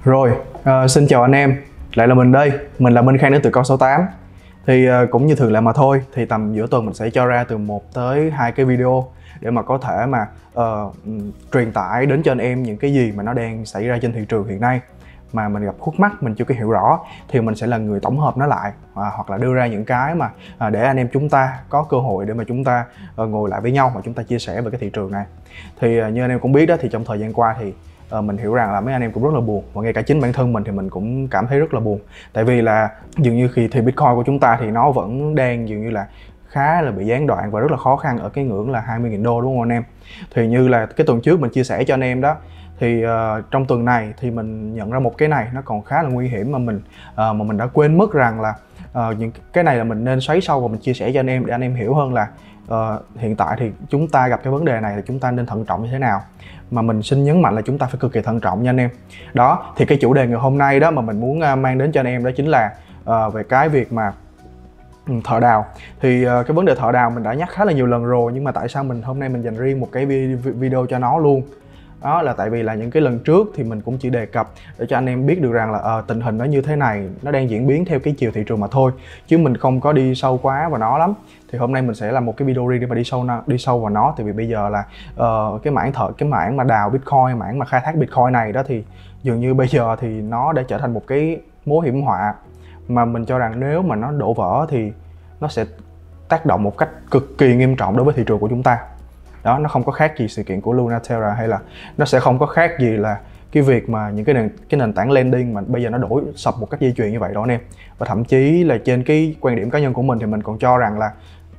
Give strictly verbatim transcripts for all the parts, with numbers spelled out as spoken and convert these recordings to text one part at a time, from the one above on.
Rồi, uh, xin chào anh em, lại là mình đây, mình là Minh Khang đến từ Câu sáu tám. Thì uh, cũng như thường lệ mà thôi, thì tầm giữa tuần mình sẽ cho ra từ một tới hai cái video để mà có thể mà uh, truyền tải đến cho anh em những cái gì mà nó đang xảy ra trên thị trường hiện nay mà mình gặp khúc mắc, mình chưa có hiểu rõ, thì mình sẽ là người tổng hợp nó lại, à, hoặc là đưa ra những cái mà à, để anh em chúng ta có cơ hội để mà chúng ta uh, ngồi lại với nhau và chúng ta chia sẻ về cái thị trường này. Thì uh, như anh em cũng biết đó, thì trong thời gian qua thì uh, mình hiểu rằng là mấy anh em cũng rất là buồn, và ngay cả chính bản thân mình thì mình cũng cảm thấy rất là buồn, tại vì là dường như khi thì Bitcoin của chúng ta thì nó vẫn đang dường như là khá là bị gián đoạn và rất là khó khăn ở cái ngưỡng là hai mươi nghìn đô, đúng không anh em? Thì như là cái tuần trước mình chia sẻ cho anh em đó, thì uh, trong tuần này thì mình nhận ra một cái này nó còn khá là nguy hiểm mà mình uh, mà mình đã quên mất rằng là uh, những cái này là mình nên xoáy sâu và mình chia sẻ cho anh em để anh em hiểu hơn là uh, hiện tại thì chúng ta gặp cái vấn đề này là chúng ta nên thận trọng như thế nào. Mà mình xin nhấn mạnh là chúng ta phải cực kỳ thận trọng nha anh em. Đó, thì cái chủ đề ngày hôm nay đó mà mình muốn uh, mang đến cho anh em đó chính là uh, về cái việc mà thợ đào. Thì uh, cái vấn đề thợ đào mình đã nhắc khá là nhiều lần rồi, nhưng mà tại sao mình hôm nay mình dành riêng một cái video cho nó luôn? Đó là tại vì là những cái lần trước thì mình cũng chỉ đề cập để cho anh em biết được rằng là uh, tình hình nó như thế này, nó đang diễn biến theo cái chiều thị trường mà thôi, chứ mình không có đi sâu quá vào nó lắm. Thì hôm nay mình sẽ làm một cái video riêng để mà đi sâu đi sâu vào nó, tại vì bây giờ là uh, cái mảng thợ cái mảng mà đào Bitcoin, mảng mà khai thác Bitcoin này đó, thì dường như bây giờ thì nó đã trở thành một cái mối hiểm họa mà mình cho rằng nếu mà nó đổ vỡ thì nó sẽ tác động một cách cực kỳ nghiêm trọng đối với thị trường của chúng ta. Đó, nó không có khác gì sự kiện của Luna Terra, hay là nó sẽ không có khác gì là cái việc mà những cái nền cái nền tảng lending mà bây giờ nó đổ sập một cách dây chuyền như vậy đó anh em. Và thậm chí là trên cái quan điểm cá nhân của mình thì mình còn cho rằng là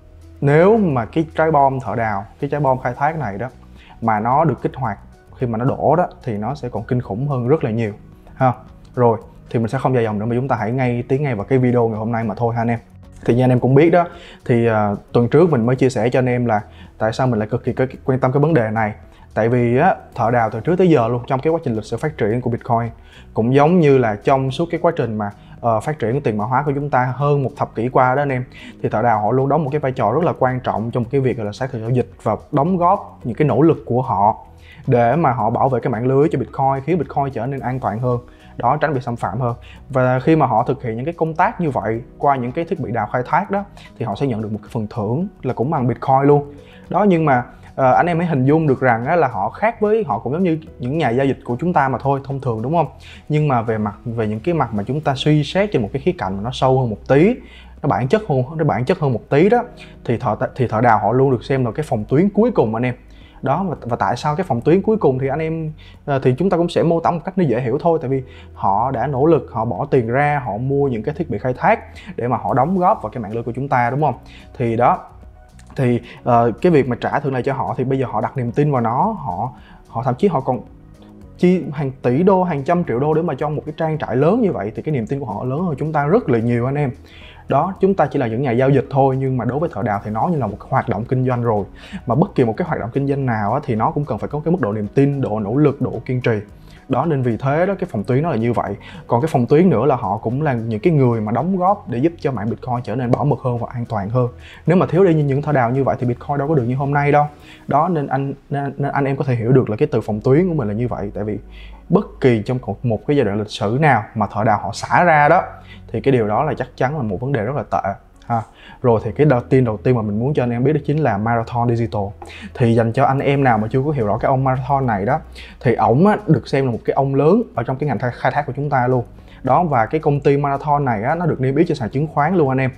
nếu mà cái trái bom thợ đào, cái trái bom khai thác này đó mà nó được kích hoạt khi mà nó đổ đó, thì nó sẽ còn kinh khủng hơn rất là nhiều ha. Rồi, thì mình sẽ không dài dòng nữa mà chúng ta hãy ngay tiến ngay vào cái video ngày hôm nay mà thôi ha anh em. Thì như anh em cũng biết đó, thì uh, tuần trước mình mới chia sẻ cho anh em là tại sao mình lại cực kỳ quan tâm cái vấn đề này. Tại vì á, thợ đào từ trước tới giờ luôn, trong cái quá trình lịch sử phát triển của Bitcoin, cũng giống như là trong suốt cái quá trình mà uh, phát triển của tiền mã hóa của chúng ta hơn một thập kỷ qua đó anh em, thì thợ đào họ luôn đóng một cái vai trò rất là quan trọng trong cái việc là xác thực giao dịch và đóng góp những cái nỗ lực của họ để mà họ bảo vệ cái mạng lưới cho Bitcoin, khiến Bitcoin trở nên an toàn hơn. Đó, tránh bị xâm phạm hơn. Và khi mà họ thực hiện những cái công tác như vậy qua những cái thiết bị đào khai thác đó, thì họ sẽ nhận được một cái phần thưởng là cũng bằng Bitcoin luôn. Đó, nhưng mà uh, anh em hãy hình dung được rằng á, là họ khác với, họ cũng giống như những nhà giao dịch của chúng ta mà thôi, thông thường, đúng không? Nhưng mà về mặt về những cái mặt mà chúng ta suy xét trên một cái khía cạnh mà nó sâu hơn một tí, nó bản chất hơn, nó bản chất hơn một tí đó, thì thợ thì thợ đào họ luôn được xem là cái phòng tuyến cuối cùng anh em. Đó, và, và tại sao cái phòng tuyến cuối cùng thì anh em thì chúng ta cũng sẽ mô tả một cách nó dễ hiểu thôi, tại vì họ đã nỗ lực, họ bỏ tiền ra, họ mua những cái thiết bị khai thác để mà họ đóng góp vào cái mạng lưới của chúng ta, đúng không? Thì đó, thì uh, cái việc mà trả thưởng này cho họ thì bây giờ họ đặt niềm tin vào nó, họ họ thậm chí họ còn chi hàng tỷ đô, hàng trăm triệu đô để mà cho một cái trang trại lớn như vậy, thì cái niềm tin của họ lớn hơn chúng ta rất là nhiều anh em. Đó, chúng ta chỉ là những nhà giao dịch thôi, nhưng mà đối với thợ đào thì nó như là một cái hoạt động kinh doanh rồi. Mà bất kỳ một cái hoạt động kinh doanh nào á, thì nó cũng cần phải có cái mức độ niềm tin, độ nỗ lực, độ kiên trì. Đó, nên vì thế đó, cái phòng tuyến nó là như vậy. Còn cái phòng tuyến nữa là họ cũng là những cái người mà đóng góp để giúp cho mạng Bitcoin trở nên bảo mật hơn và an toàn hơn. Nếu mà thiếu đi những thợ đào như vậy thì Bitcoin đâu có được như hôm nay đâu. Đó, nên anh nên, nên anh em có thể hiểu được là cái từ phòng tuyến của mình là như vậy. Tại vì bất kỳ trong một cái giai đoạn lịch sử nào mà thợ đào họ xả ra đó, thì cái điều đó là chắc chắn là một vấn đề rất là tệ ha. Rồi, thì cái đầu tiên đầu tiên mà mình muốn cho anh em biết đó chính là Marathon Digital. Thì dành cho anh em nào mà chưa có hiểu rõ cái ông Marathon này đó, thì ổng á, được xem là một cái ông lớn ở trong cái ngành khai thác của chúng ta luôn. Đó, và cái công ty Marathon này á, nó được niêm yết trên sàn chứng khoán luôn anh em.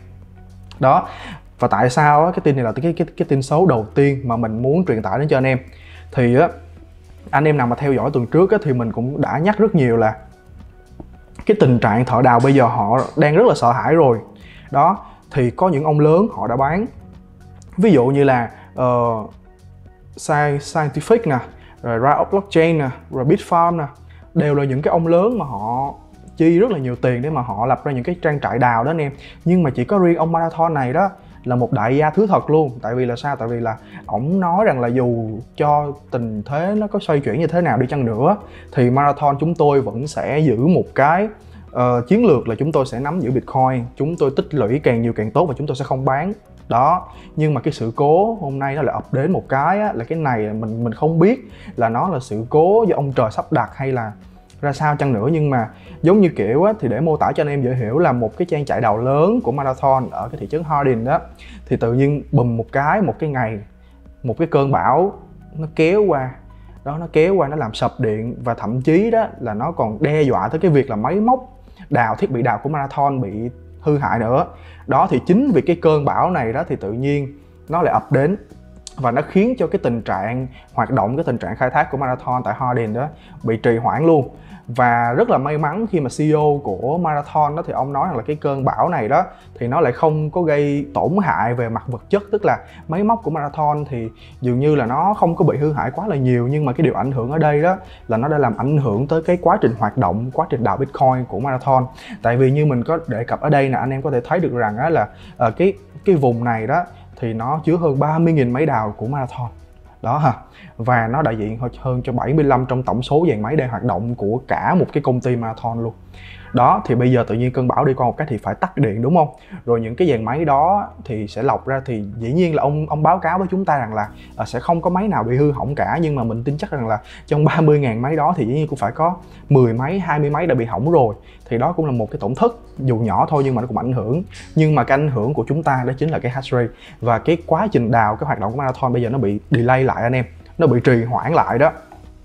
Đó, và tại sao á, cái tin này là cái, cái, cái tin xấu đầu tiên mà mình muốn truyền tải đến cho anh em. Thì á, anh em nào mà theo dõi tuần trước á, thì mình cũng đã nhắc rất nhiều là cái tình trạng thợ đào bây giờ họ đang rất là sợ hãi rồi. Đó, thì có những ông lớn họ đã bán, ví dụ như là uh, Scientific nè, rồi Riot Blockchain nè, rồi Bitfarm nè, đều là những cái ông lớn mà họ chi rất là nhiều tiền để mà họ lập ra những cái trang trại đào đó anh em. Nhưng mà chỉ có riêng ông Marathon này đó là một đại gia thứ thật luôn. Tại vì là sao? Tại vì là ổng nói rằng là dù cho tình thế nó có xoay chuyển như thế nào đi chăng nữa, thì Marathon chúng tôi vẫn sẽ giữ một cái uh, chiến lược là chúng tôi sẽ nắm giữ Bitcoin, chúng tôi tích lũy càng nhiều càng tốt và chúng tôi sẽ không bán. Đó, nhưng mà cái sự cố hôm nay nó lại ập đến một cái á, là cái này mình mình không biết là nó là sự cố do ông trời sắp đặt hay là ra sao chăng nữa, nhưng mà giống như kiểu á, thì để mô tả cho anh em dễ hiểu là một cái trang chạy đầu lớn của Marathon ở cái thị trấn Hardin đó, thì tự nhiên bùm một cái, một cái ngày, một cái cơn bão nó kéo qua đó, nó kéo qua nó làm sập điện, và thậm chí đó là nó còn đe dọa tới cái việc là máy móc đào, thiết bị đào của Marathon bị hư hại nữa. Đó thì chính vì cái cơn bão này đó thì tự nhiên nó lại ập đến, và nó khiến cho cái tình trạng hoạt động, cái tình trạng khai thác của Marathon tại Hardin đó bị trì hoãn luôn. Và rất là may mắn khi mà xê e ô của Marathon đó thì ông nói rằng là cái cơn bão này đó thì nó lại không có gây tổn hại về mặt vật chất, tức là máy móc của Marathon thì dường như là nó không có bị hư hại quá là nhiều, nhưng mà cái điều ảnh hưởng ở đây đó là nó đã làm ảnh hưởng tới cái quá trình hoạt động, quá trình đào Bitcoin của Marathon. Tại vì như mình có đề cập ở đây nè, anh em có thể thấy được rằng á là uh, cái cái vùng này đó thì nó chứa hơn ba mươi nghìn máy đào của Marathon đó ha, và nó đại diện hơn cho bảy mươi lăm trong tổng số dàn máy đang hoạt động của cả một cái công ty Marathon luôn. Đó thì bây giờ tự nhiên cơn bão đi qua một cái thì phải tắt điện, đúng không? Rồi những cái dàn máy đó thì sẽ lọc ra, thì dĩ nhiên là ông ông báo cáo với chúng ta rằng là à, sẽ không có máy nào bị hư hỏng cả, nhưng mà mình tin chắc rằng là trong ba mươi nghìn máy đó thì dĩ nhiên cũng phải có mười máy, hai mươi máy đã bị hỏng rồi. Thì đó cũng là một cái tổn thất dù nhỏ thôi nhưng mà nó cũng ảnh hưởng. Nhưng mà cái ảnh hưởng của chúng ta đó chính là cái hash rate, và cái quá trình đào, cái hoạt động của Marathon bây giờ nó bị delay lại anh em, nó bị trì hoãn lại đó.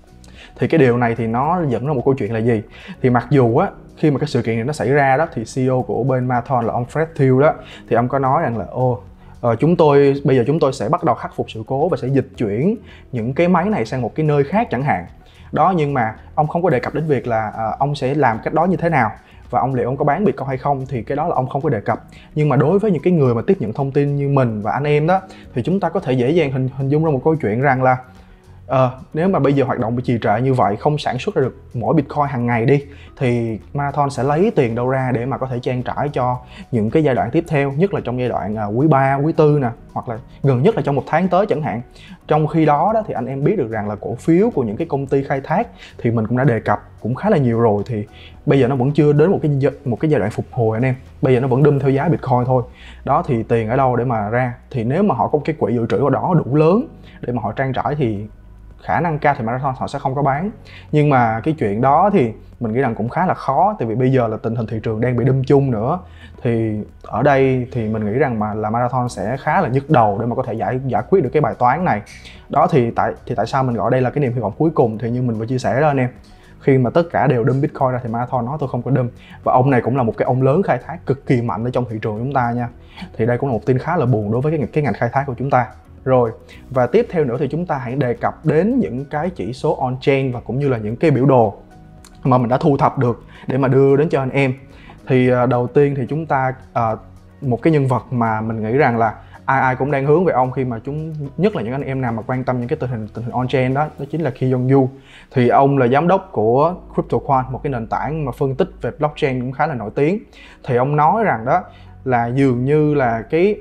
Thì cái điều này thì nó dẫn ra một câu chuyện là gì? Thì mặc dù á, khi mà cái sự kiện này nó xảy ra đó thì xê e ô của bên Marathon là ông Fred Thiel đó, thì ông có nói rằng là ô uh, chúng tôi bây giờ chúng tôi sẽ bắt đầu khắc phục sự cố và sẽ dịch chuyển những cái máy này sang một cái nơi khác chẳng hạn. Đó, nhưng mà ông không có đề cập đến việc là uh, ông sẽ làm cách đó như thế nào, và ông liệu ông có bán Bitcoin hay không, thì cái đó là ông không có đề cập. Nhưng mà đối với những cái người mà tiếp nhận thông tin như mình và anh em đó, thì chúng ta có thể dễ dàng hình, hình dung ra một câu chuyện rằng là Ờ, nếu mà bây giờ hoạt động bị trì trệ như vậy, không sản xuất ra được mỗi Bitcoin hàng ngày đi, thì Marathon sẽ lấy tiền đâu ra để mà có thể trang trải cho những cái giai đoạn tiếp theo, nhất là trong giai đoạn uh, quý ba, quý tư nè, hoặc là gần nhất là trong một tháng tới chẳng hạn. Trong khi đó, đó thì anh em biết được rằng là cổ phiếu của những cái công ty khai thác thì mình cũng đã đề cập cũng khá là nhiều rồi, thì bây giờ nó vẫn chưa đến một cái một cái giai đoạn phục hồi anh em. Bây giờ nó vẫn đâm theo giá Bitcoin thôi. Đó thì tiền ở đâu để mà ra? Thì nếu mà họ có cái quỹ dự trữ ở đó đủ lớn để mà họ trang trải thì khả năng cao thì Marathon họ sẽ không có bán. Nhưng mà cái chuyện đó thì mình nghĩ rằng cũng khá là khó, tại vì bây giờ là tình hình thị trường đang bị đâm chung nữa. Thì ở đây thì mình nghĩ rằng mà là Marathon sẽ khá là nhức đầu để mà có thể giải giải quyết được cái bài toán này. Đó thì tại thì tại sao mình gọi đây là cái niềm hy vọng cuối cùng, thì như mình vừa chia sẻ đó anh em. Khi mà tất cả đều đâm Bitcoin ra thì Marathon nói tôi không có đâm. Và ông này cũng là một cái ông lớn khai thác cực kỳ mạnh ở trong thị trường chúng ta nha. Thì đây cũng là một tin khá là buồn đối với cái, cái ngành khai thác của chúng ta. Rồi, và tiếp theo nữa thì chúng ta hãy đề cập đến những cái chỉ số on-chain và cũng như là những cái biểu đồ mà mình đã thu thập được để mà đưa đến cho anh em. Thì uh, đầu tiên thì chúng ta uh, một cái nhân vật mà mình nghĩ rằng là ai ai cũng đang hướng về ông, khi mà chúng nhất là những anh em nào mà quan tâm những cái tình hình tình hình on-chain đó, đó chính là Ki Young Yu. Thì ông là giám đốc của CryptoQuant, một cái nền tảng mà phân tích về blockchain cũng khá là nổi tiếng. Thì ông nói rằng đó là dường như là cái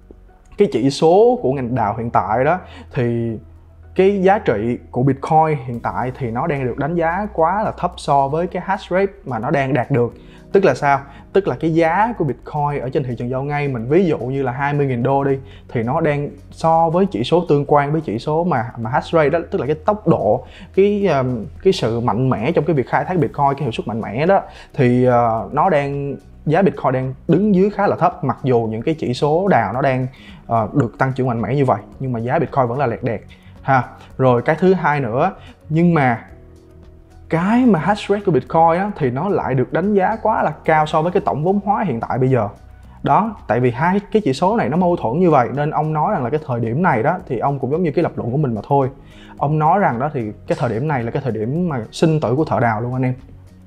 cái chỉ số của ngành đào hiện tại đó, thì cái giá trị của Bitcoin hiện tại thì nó đang được đánh giá quá là thấp so với cái hash rate mà nó đang đạt được. Tức là sao? Tức là cái giá của Bitcoin ở trên thị trường giao ngay, mình ví dụ như là hai mươi nghìn đô đi, thì nó đang so với chỉ số tương quan với chỉ số mà mà hash rate đó, tức là cái tốc độ, cái um, cái sự mạnh mẽ trong cái việc khai thác Bitcoin, cái hiệu suất mạnh mẽ đó, thì uh, nó đang giá Bitcoin đang đứng dưới khá là thấp, mặc dù những cái chỉ số đào nó đang uh, được tăng trưởng mạnh mẽ như vậy, nhưng mà giá Bitcoin vẫn là lẹt đẹt ha. Rồi cái thứ hai nữa, nhưng mà cái mà hash rate của Bitcoin á, thì nó lại được đánh giá quá là cao so với cái tổng vốn hóa hiện tại bây giờ. Đó, tại vì hai cái chỉ số này nó mâu thuẫn như vậy, nên ông nói rằng là cái thời điểm này đó, thì ông cũng giống như cái lập luận của mình mà thôi. Ông nói rằng đó thì cái thời điểm này là cái thời điểm mà sinh tử của thợ đào luôn anh em.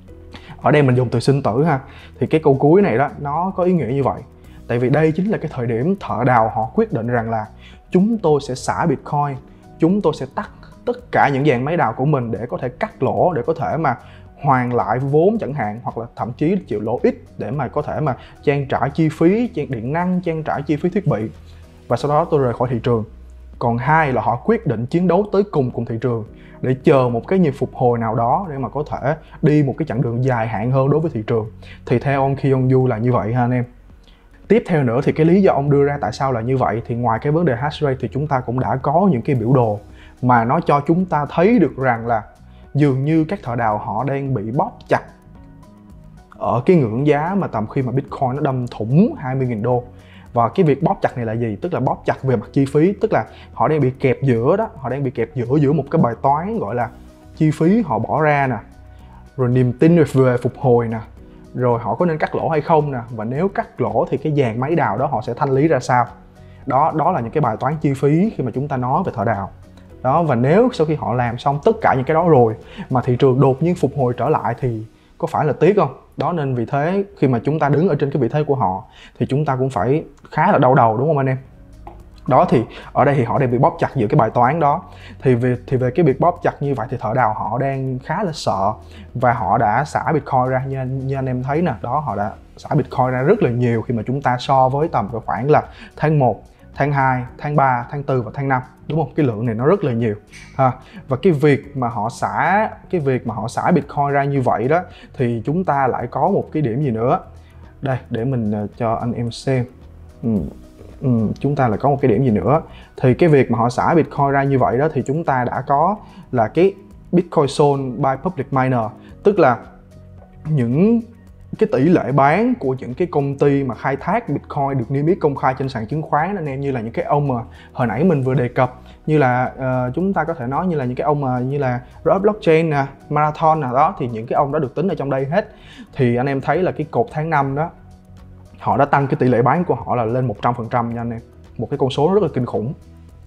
Ở đây mình dùng từ sinh tử ha, thì cái câu cuối này đó nó có ý nghĩa như vậy. Tại vì đây chính là cái thời điểm thợ đào họ quyết định rằng là chúng tôi sẽ xả Bitcoin, chúng tôi sẽ tắt tất cả những dàn máy đào của mình để có thể cắt lỗ, để có thể mà hoàn lại vốn chẳng hạn, hoặc là thậm chí chịu lỗ ít để mà có thể mà trang trải chi phí, trang điện năng, trang trải chi phí thiết bị. Và sau đó tôi rời khỏi thị trường. Còn hai là họ quyết định chiến đấu tới cùng cùng thị trường để chờ một cái nhịp phục hồi nào đó để mà có thể đi một cái chặng đường dài hạn hơn đối với thị trường. Thì theo ông Ki Young Yu là như vậy ha anh em. Tiếp theo nữa thì cái lý do ông đưa ra tại sao là như vậy, thì ngoài cái vấn đề hash rate thì chúng ta cũng đã có những cái biểu đồ mà nó cho chúng ta thấy được rằng là dường như các thợ đào họ đang bị bóp chặt ở cái ngưỡng giá mà tầm khi mà Bitcoin nó đâm thủng hai mươi nghìn đô. Và cái việc bóp chặt này là gì? Tức là bóp chặt về mặt chi phí, tức là họ đang bị kẹp giữa đó, họ đang bị kẹp giữa giữa một cái bài toán gọi là chi phí họ bỏ ra nè, rồi niềm tin về phục hồi nè, rồi họ có nên cắt lỗ hay không nè, và nếu cắt lỗ thì cái dàn máy đào đó họ sẽ thanh lý ra sao. Đó, đó là những cái bài toán chi phí khi mà chúng ta nói về thợ đào. Đó, và nếu sau khi họ làm xong tất cả những cái đó rồi mà thị trường đột nhiên phục hồi trở lại thì có phải là tiếc không? Đó, nên vì thế khi mà chúng ta đứng ở trên cái vị thế của họ thì chúng ta cũng phải khá là đau đầu, đúng không anh em? Đó, thì ở đây thì họ đang bị bóp chặt giữa cái bài toán đó. Thì về, thì về cái việc bóp chặt như vậy thì thợ đào họ đang khá là sợ, và họ đã xả Bitcoin ra như, như anh em thấy nè. Đó, họ đã xả Bitcoin ra rất là nhiều khi mà chúng ta so với tầm khoảng là tháng một, tháng hai, tháng ba, tháng tư và tháng năm, đúng không? Cái lượng này nó rất là nhiều ha. Và cái việc mà họ xả cái việc mà họ xả Bitcoin ra như vậy đó thì chúng ta lại có một cái điểm gì nữa. Đây, để mình cho anh em xem. Ừ. Ừ, chúng ta lại có một cái điểm gì nữa. Thì cái việc mà họ xả Bitcoin ra như vậy đó thì chúng ta đã có là cái Bitcoin sold by public miner, tức là những cái tỷ lệ bán của những cái công ty mà khai thác Bitcoin được niêm yết công khai trên sàn chứng khoán anh em, như là những cái ông mà hồi nãy mình vừa đề cập, như là uh, chúng ta có thể nói như là những cái ông mà như là Rocket Blockchain nè, Marathon nè, đó thì những cái ông đó được tính ở trong đây hết. Thì anh em thấy là cái cột tháng năm đó họ đã tăng cái tỷ lệ bán của họ là lên một trăm phần trăm nha anh em, một cái con số rất là kinh khủng.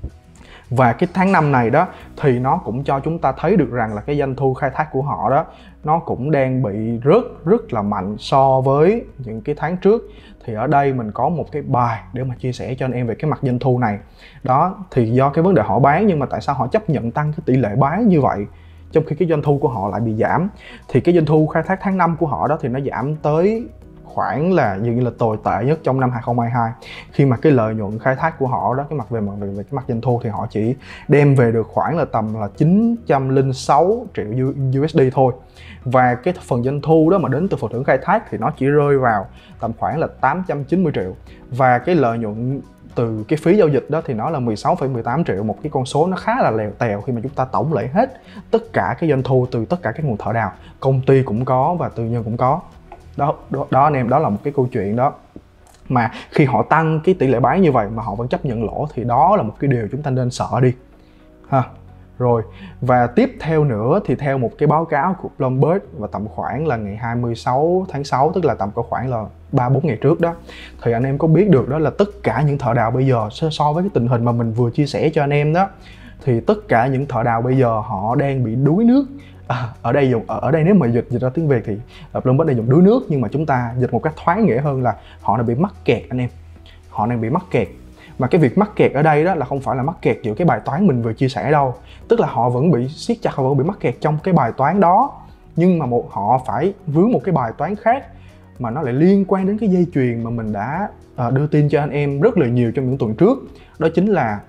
Và cái tháng năm này đó thì nó cũng cho chúng ta thấy được rằng là cái doanh thu khai thác của họ đó nó cũng đang bị rớt rất là mạnh so với những cái tháng trước. Thì ở đây mình có một cái bài để mà chia sẻ cho anh em về cái mặt doanh thu này. Đó, thì do cái vấn đề họ bán, nhưng mà tại sao họ chấp nhận tăng cái tỷ lệ bán như vậy trong khi cái doanh thu của họ lại bị giảm? Thì cái doanh thu khai thác tháng năm của họ đó thì nó giảm tới khoảng là dường như là tồi tệ nhất trong năm hai không hai hai, khi mà cái lợi nhuận khai thác của họ đó, cái mặt về mặt về, về cái mặt doanh thu thì họ chỉ đem về được khoảng là tầm là chín trăm lẻ sáu triệu u ét đê thôi. Và cái phần doanh thu đó mà đến từ phần thưởng khai thác thì nó chỉ rơi vào tầm khoảng là tám trăm chín mươi triệu, và cái lợi nhuận từ cái phí giao dịch đó thì nó là mười sáu phẩy mười tám triệu, một cái con số nó khá là lèo tèo khi mà chúng ta tổng lại hết tất cả cái doanh thu từ tất cả các nguồn thợ đào, công ty cũng có và tư nhân cũng có. Đó, đó, đó anh em, đó là một cái câu chuyện đó. Mà khi họ tăng cái tỷ lệ bán như vậy mà họ vẫn chấp nhận lỗ thì đó là một cái điều chúng ta nên sợ đi ha. Rồi, và tiếp theo nữa thì theo một cái báo cáo của Bloomberg và tầm khoảng là ngày hai mươi sáu tháng sáu, tức là tầm có khoảng là ba bốn ngày trước đó, thì anh em có biết được đó là tất cả những thợ đào bây giờ so với cái tình hình mà mình vừa chia sẻ cho anh em đó, thì tất cả những thợ đào bây giờ họ đang bị đuối nước. À, ở đây dùng ở đây nếu mà dịch dịch ra tiếng Việt thì Bloomberg đang dùng đuối nước, nhưng mà chúng ta dịch một cách thoáng nghĩa hơn là họ đang bị mắc kẹt anh em. Họ đang bị mắc kẹt. Mà cái việc mắc kẹt ở đây đó là không phải là mắc kẹt giữa cái bài toán mình vừa chia sẻ đâu. Tức là họ vẫn bị siết chặt, họ vẫn bị mắc kẹt trong cái bài toán đó, nhưng mà một họ phải vướng một cái bài toán khác mà nó lại liên quan đến cái dây chuyền mà mình đã uh, đưa tin cho anh em rất là nhiều trong những tuần trước. Đó chính là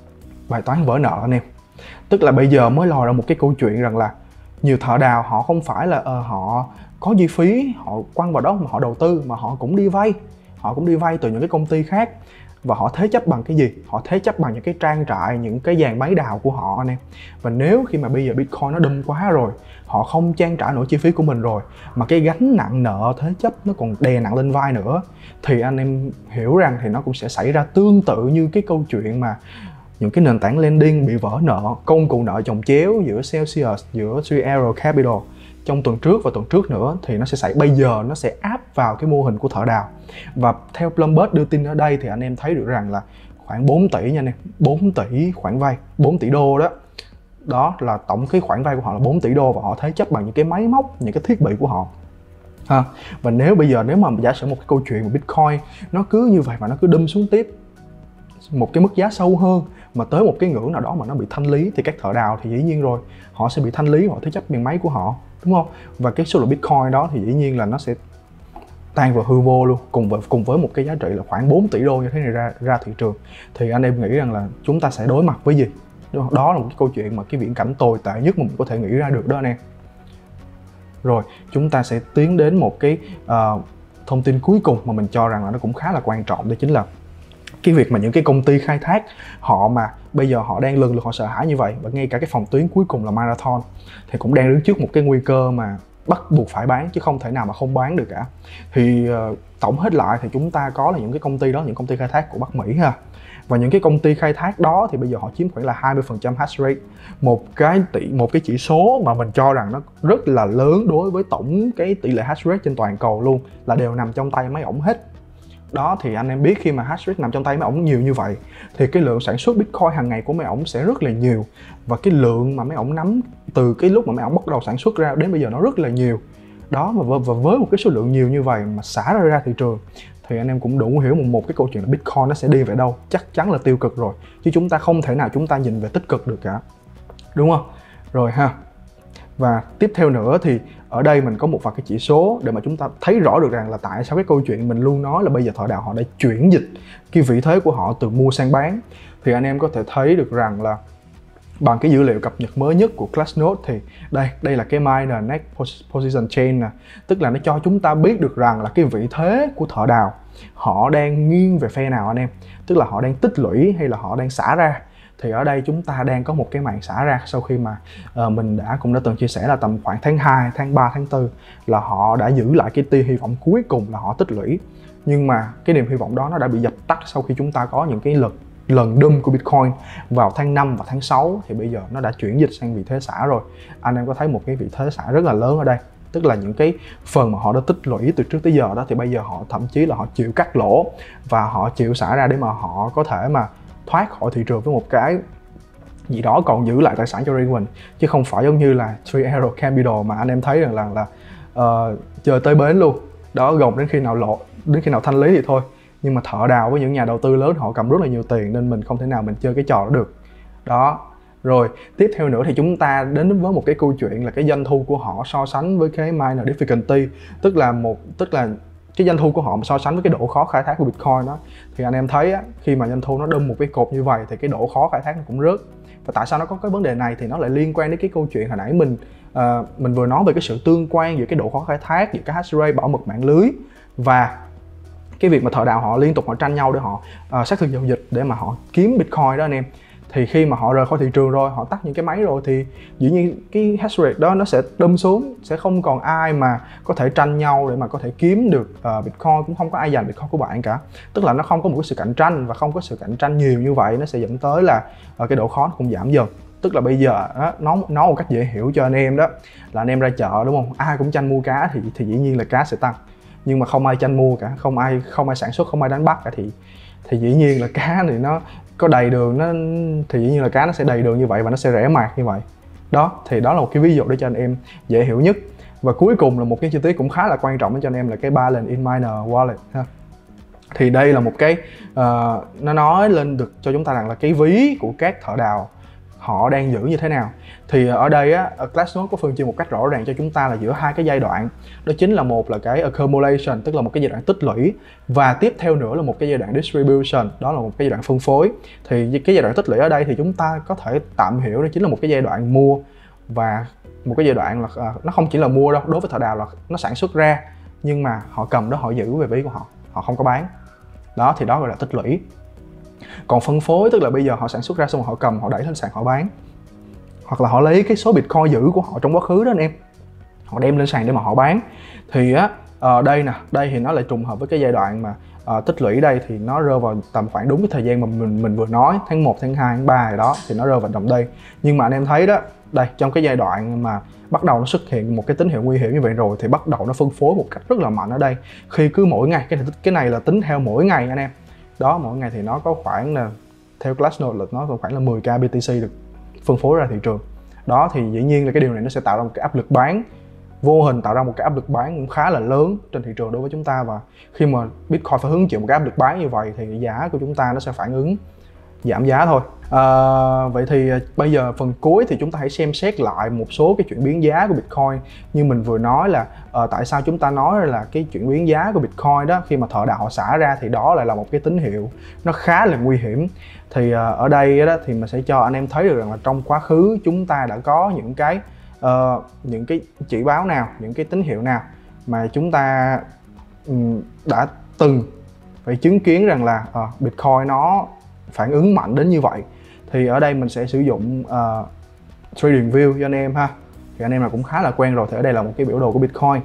bài toán vỡ nợ anh em. Tức là bây giờ mới lòi ra một cái câu chuyện rằng là nhiều thợ đào họ không phải là uh, họ có chi phí họ quăng vào đó mà họ đầu tư, mà họ cũng đi vay. Họ cũng đi vay từ những cái công ty khác. Và họ thế chấp bằng cái gì? Họ thế chấp bằng những cái trang trại, những cái dàn máy đào của họ anh em. Và nếu khi mà bây giờ Bitcoin nó đâm quá rồi, họ không trang trải nổi chi phí của mình rồi, mà cái gánh nặng nợ thế chấp nó còn đè nặng lên vai nữa, thì anh em hiểu rằng thì nó cũng sẽ xảy ra tương tự như cái câu chuyện mà những cái nền tảng lending bị vỡ nợ, công cụ nợ chồng chéo giữa Celsius, giữa Three Arrows Capital trong tuần trước và tuần trước nữa, thì nó sẽ xảy bây giờ nó sẽ áp vào cái mô hình của thợ đào. Và theo Bloomberg đưa tin ở đây thì anh em thấy được rằng là khoảng bốn tỷ nha anh em, bốn tỷ khoản vay, bốn tỷ đô đó. Đó là tổng cái khoản vay của họ là bốn tỷ đô, và họ thế chấp bằng những cái máy móc, những cái thiết bị của họ. Ha. Và nếu bây giờ nếu mà giả sử một cái câu chuyện của Bitcoin nó cứ như vậy mà nó cứ đâm xuống tiếp một cái mức giá sâu hơn, mà tới một cái ngưỡng nào đó mà nó bị thanh lý, thì các thợ đào thì dĩ nhiên rồi, họ sẽ bị thanh lý, họ thế chấp bằng máy của họ, đúng không? Và cái số lượng Bitcoin đó thì dĩ nhiên là nó sẽ tan vào hư vô luôn, cùng với cùng với một cái giá trị là khoảng bốn tỷ đô như thế này ra ra thị trường. Thì anh em nghĩ rằng là chúng ta sẽ đối mặt với gì? Đó là một cái câu chuyện mà cái viễn cảnh tồi tệ nhất mà mình có thể nghĩ ra được đó anh em. Rồi, chúng ta sẽ tiến đến một cái uh, thông tin cuối cùng mà mình cho rằng là nó cũng khá là quan trọng, đó chính là cái việc mà những cái công ty khai thác họ mà bây giờ họ đang lần lượt họ sợ hãi như vậy, và ngay cả cái phòng tuyến cuối cùng là Marathon thì cũng đang đứng trước một cái nguy cơ mà bắt buộc phải bán, chứ không thể nào mà không bán được cả. Thì uh, tổng hết lại thì chúng ta có là những cái công ty đó, những công ty khai thác của Bắc Mỹ ha. Và những cái công ty khai thác đó thì bây giờ họ chiếm khoảng là hai mươi phần trăm hash rate, một cái tỷ một cái chỉ số mà mình cho rằng nó rất là lớn đối với tổng cái tỷ lệ hash rate trên toàn cầu luôn, là đều nằm trong tay mấy ổng hết. Đó thì anh em biết khi mà hash rate nằm trong tay mấy ổng nhiều như vậy thì cái lượng sản xuất Bitcoin hàng ngày của mấy ổng sẽ rất là nhiều, và cái lượng mà mấy ổng nắm từ cái lúc mà mấy ổng bắt đầu sản xuất ra đến bây giờ nó rất là nhiều. Đó, và, và với một cái số lượng nhiều như vậy mà xả ra ra thị trường thì anh em cũng đủ hiểu một, một cái câu chuyện là Bitcoin nó sẽ đi về đâu, chắc chắn là tiêu cực rồi, chứ chúng ta không thể nào chúng ta nhìn về tích cực được cả, đúng không? Rồi ha. Và tiếp theo nữa thì ở đây mình có một vài cái chỉ số để mà chúng ta thấy rõ được rằng là tại sao cái câu chuyện mình luôn nói là bây giờ thợ đào họ đã chuyển dịch cái vị thế của họ từ mua sang bán. Thì anh em có thể thấy được rằng là bằng cái dữ liệu cập nhật mới nhất của Glassnode thì đây đây là cái Miner Next Position Chain nè, tức là nó cho chúng ta biết được rằng là cái vị thế của thợ đào họ đang nghiêng về phe nào anh em, tức là họ đang tích lũy hay là họ đang xả ra. Thì ở đây chúng ta đang có một cái màn xả ra sau khi mà uh, mình đã cũng đã từng chia sẻ là tầm khoảng tháng hai, tháng ba, tháng tư là họ đã giữ lại cái tia hy vọng cuối cùng là họ tích lũy. Nhưng mà cái niềm hy vọng đó nó đã bị dập tắt sau khi chúng ta có những cái lần lần đâm của Bitcoin vào tháng năm và tháng sáu, thì bây giờ nó đã chuyển dịch sang vị thế xả rồi. Anh em có thấy một cái vị thế xả rất là lớn ở đây, tức là những cái phần mà họ đã tích lũy từ trước tới giờ đó thì bây giờ họ thậm chí là họ chịu cắt lỗ và họ chịu xả ra để mà họ có thể mà thoát khỏi thị trường với một cái gì đó còn giữ lại tài sản cho riêng mình, chứ không phải giống như là Three Arrow Capital mà anh em thấy rằng là, là uh, chơi tới bến luôn đó, gồng đến khi nào lộ, đến khi nào thanh lý thì thôi. Nhưng mà thợ đào với những nhà đầu tư lớn họ cầm rất là nhiều tiền nên mình không thể nào mình chơi cái trò đó được. Đó. Rồi tiếp theo nữa thì chúng ta đến với một cái câu chuyện là cái doanh thu của họ so sánh với cái Miner Difficulty, tức là một tức là cái doanh thu của họ mà so sánh với cái độ khó khai thác của Bitcoin đó, thì anh em thấy á, khi mà doanh thu nó đâm một cái cột như vậy thì cái độ khó khai thác nó cũng rớt. Và tại sao nó có cái vấn đề này thì nó lại liên quan đến cái câu chuyện hồi nãy mình uh, mình vừa nói về cái sự tương quan giữa cái độ khó khai thác, giữa cái hash rate, bảo mật mạng lưới và cái việc mà thợ đào họ liên tục họ tranh nhau để họ uh, xác thực giao dịch để mà họ kiếm Bitcoin đó anh em. Thì khi mà họ rời khỏi thị trường rồi, họ tắt những cái máy rồi thì dĩ nhiên cái hash rate đó nó sẽ đâm xuống, sẽ không còn ai mà có thể tranh nhau để mà có thể kiếm được uh, Bitcoin, cũng không có ai giành Bitcoin của bạn cả. Tức là nó không có một cái sự cạnh tranh, và không có sự cạnh tranh nhiều như vậy nó sẽ dẫn tới là uh, cái độ khó nó cũng giảm dần. Tức là bây giờ đó, nói nói một cách dễ hiểu cho anh em đó là anh em ra chợ đúng không, ai cũng tranh mua cá thì thì dĩ nhiên là cá sẽ tăng, nhưng mà không ai tranh mua cả, không ai không ai sản xuất, không ai đánh bắt cả thì thì dĩ nhiên là cá thì nó có đầy đường, nó thì dĩ nhiên là cá nó sẽ đầy đường như vậy và nó sẽ rẻ mạt như vậy. Đó thì đó là một cái ví dụ để cho anh em dễ hiểu nhất. Và cuối cùng là một cái chi tiết cũng khá là quan trọng cho anh em là cái Balance in Miner Wallet ha. Thì đây là một cái uh, nó nói lên được cho chúng ta rằng là cái ví của các thợ đào họ đang giữ như thế nào. Thì ở đây á, Glassnode có phân chia một cách rõ ràng cho chúng ta là giữa hai cái giai đoạn. Đó chính là một là cái accumulation, tức là một cái giai đoạn tích lũy, và tiếp theo nữa là một cái giai đoạn distribution, đó là một cái giai đoạn phân phối. Thì cái giai đoạn tích lũy ở đây thì chúng ta có thể tạm hiểu đó chính là một cái giai đoạn mua, và một cái giai đoạn là nó không chỉ là mua đâu, đối với thợ đào là nó sản xuất ra nhưng mà họ cầm đó họ giữ về ví của họ, họ không có bán. Đó thì đó gọi là tích lũy. Còn phân phối tức là bây giờ họ sản xuất ra xong rồi họ cầm, họ đẩy lên sàn họ bán, hoặc là họ lấy cái số Bitcoin giữ của họ trong quá khứ đó anh em, họ đem lên sàn để mà họ bán. Thì á ở đây nè, đây thì nó lại trùng hợp với cái giai đoạn mà uh, tích lũy đây, thì nó rơi vào tầm khoảng đúng cái thời gian mà mình mình vừa nói, tháng một, tháng hai, tháng ba rồi đó, thì nó rơi vào tầm đây. Nhưng mà anh em thấy đó, đây trong cái giai đoạn mà bắt đầu nó xuất hiện một cái tín hiệu nguy hiểm như vậy rồi thì bắt đầu nó phân phối một cách rất là mạnh ở đây. Khi cứ mỗi ngày, cái này, cái này là tính theo mỗi ngày anh em. Đó, mỗi ngày thì nó có khoảng là theo Glassnode là nó có khoảng là mười k bê tê xê được phân phối ra thị trường. Đó thì dĩ nhiên là cái điều này nó sẽ tạo ra một cái áp lực bán, vô hình tạo ra một cái áp lực bán cũng khá là lớn trên thị trường đối với chúng ta. Và khi mà Bitcoin phải hứng chịu một cái áp lực bán như vậy thì giá của chúng ta nó sẽ phản ứng giảm giá thôi. À, vậy thì bây giờ phần cuối thì chúng ta hãy xem xét lại một số cái chuyển biến giá của Bitcoin. Như mình vừa nói là à, tại sao chúng ta nói là cái chuyển biến giá của Bitcoin đó, khi mà thợ đào họ xả ra thì đó lại là một cái tín hiệu nó khá là nguy hiểm. Thì à, ở đây đó thì mình sẽ cho anh em thấy được rằng là trong quá khứ chúng ta đã có những cái uh, những cái chỉ báo nào, những cái tín hiệu nào mà chúng ta um, đã từng phải chứng kiến rằng là uh, Bitcoin nó phản ứng mạnh đến như vậy. Thì ở đây mình sẽ sử dụng uh, Trading View cho anh em ha. Thì anh em là cũng khá là quen rồi. Thì ở đây là một cái biểu đồ của Bitcoin.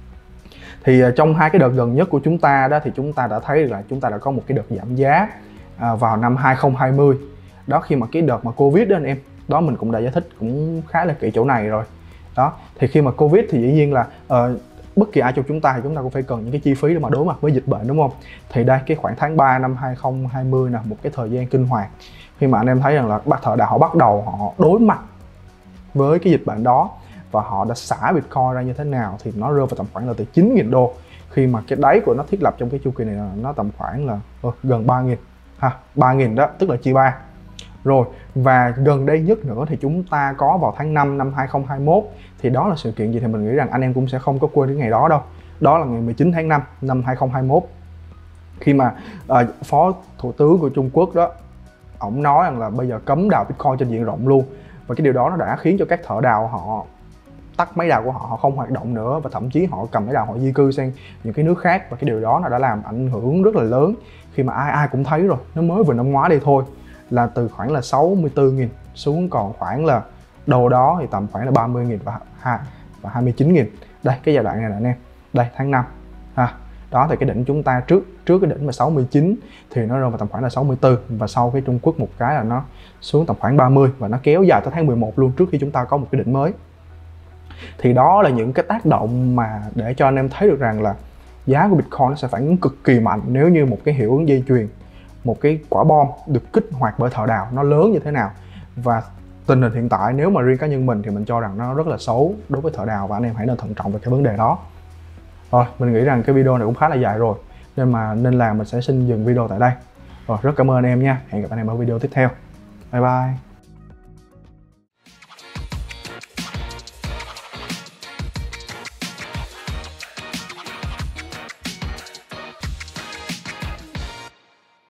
Thì uh, trong hai cái đợt gần nhất của chúng ta đó thì chúng ta đã thấy là chúng ta đã có một cái đợt giảm giá uh, vào năm hai không hai không. Đó, khi mà cái đợt mà Covid đó anh em, đó mình cũng đã giải thích cũng khá là kỹ chỗ này rồi. Đó, thì khi mà Covid thì dĩ nhiên là uh, bất kỳ ai trong chúng ta thì chúng ta cũng phải cần những cái chi phí để mà đối mặt với dịch bệnh, đúng không? Thì đây, cái khoảng tháng ba năm hai không hai không nè, một cái thời gian kinh hoàng khi mà anh em thấy rằng là các thợ đào họ bắt đầu họ đối mặt với cái dịch bệnh đó, và họ đã xả Bitcoin ra như thế nào. Thì nó rơi vào tầm khoảng là từ chín nghìn đô, khi mà cái đáy của nó thiết lập trong cái chu kỳ này là nó tầm khoảng là uh, gần ba nghìn ha, ba nghìn đó, tức là chia ba. Rồi, và gần đây nhất nữa thì chúng ta có vào tháng năm năm hai không hai mốt. Thì đó là sự kiện gì thì mình nghĩ rằng anh em cũng sẽ không có quên cái ngày đó đâu. Đó là ngày mười chín tháng năm năm hai không hai mốt. Khi mà uh, Phó Thủ tướng của Trung Quốc đó, ổng nói rằng là bây giờ cấm đào Bitcoin trên diện rộng luôn. Và cái điều đó nó đã khiến cho các thợ đào họ tắt máy đào của họ, họ không hoạt động nữa. Và thậm chí họ cầm máy đào họ di cư sang những cái nước khác. Và cái điều đó nó đã làm ảnh hưởng rất là lớn. Khi mà ai ai cũng thấy rồi, nó mới vừa năm ngoái đây thôi, là từ khoảng là sáu mươi tư nghìn xuống còn khoảng là đầu đó thì tầm khoảng là ba mươi nghìn và, và hai mươi chín nghìn. Đây, cái giai đoạn này nè anh em. Đây, tháng năm ha. Đó, thì cái đỉnh chúng ta trước trước cái đỉnh mà sáu mươi chín thì nó rơi vào tầm khoảng là sáu mươi tư, và sau cái Trung Quốc một cái là nó xuống tầm khoảng ba mươi, và nó kéo dài tới tháng mười một luôn, trước khi chúng ta có một cái đỉnh mới. Thì đó là những cái tác động mà để cho anh em thấy được rằng là giá của Bitcoin nó sẽ phản ứng cực kỳ mạnh nếu như một cái hiệu ứng dây chuyền, một cái quả bom được kích hoạt bởi thợ đào nó lớn như thế nào. Và tình hình hiện tại nếu mà riêng cá nhân mình thì mình cho rằng nó rất là xấu đối với thợ đào, và anh em hãy nên thận trọng về cái vấn đề đó. Rồi, mình nghĩ rằng cái video này cũng khá là dài rồi, nên mà nên là mình sẽ xin dừng video tại đây. Rồi, rất cảm ơn anh em nha. Hẹn gặp anh em ở video tiếp theo. Bye bye.